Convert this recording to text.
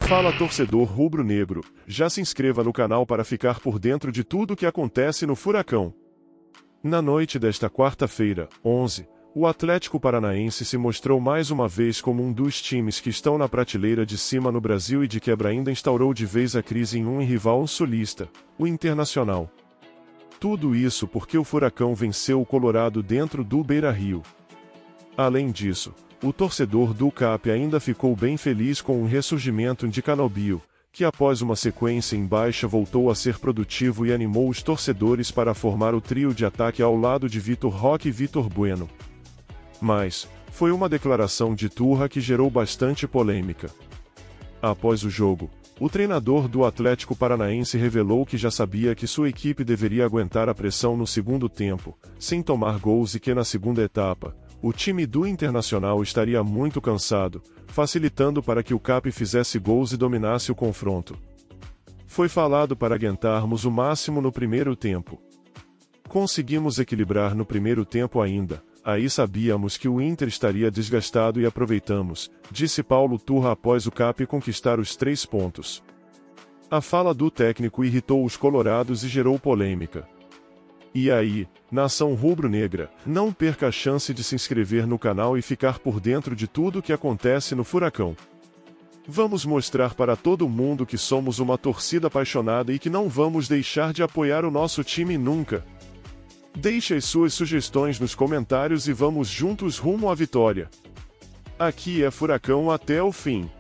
Fala torcedor rubro-negro, já se inscreva no canal para ficar por dentro de tudo o que acontece no Furacão. Na noite desta quarta-feira, 11, o Atlético Paranaense se mostrou mais uma vez como um dos times que estão na prateleira de cima no Brasil e de quebra ainda instaurou de vez a crise em um rival sulista, o Internacional. Tudo isso porque o Furacão venceu o Colorado dentro do Beira-Rio. Além disso, o torcedor do CAP ainda ficou bem feliz com o ressurgimento de Canobio, que após uma sequência em baixa voltou a ser produtivo e animou os torcedores para formar o trio de ataque ao lado de Vitor Roque e Vitor Bueno. Mas, foi uma declaração de Turra que gerou bastante polêmica. Após o jogo, o treinador do Atlético Paranaense revelou que já sabia que sua equipe deveria aguentar a pressão no segundo tempo, sem tomar gols e que na segunda etapa, o time do Internacional estaria muito cansado, facilitando para que o CAP fizesse gols e dominasse o confronto. Foi falado para aguentarmos o máximo no primeiro tempo. Conseguimos equilibrar no primeiro tempo ainda, aí sabíamos que o Inter estaria desgastado e aproveitamos, disse Paulo Turra após o CAP conquistar os 3 pontos. A fala do técnico irritou os colorados e gerou polêmica. E aí, nação rubro-negra, não perca a chance de se inscrever no canal e ficar por dentro de tudo o que acontece no Furacão. Vamos mostrar para todo mundo que somos uma torcida apaixonada e que não vamos deixar de apoiar o nosso time nunca. Deixe as suas sugestões nos comentários e vamos juntos rumo à vitória. Aqui é Furacão até o fim.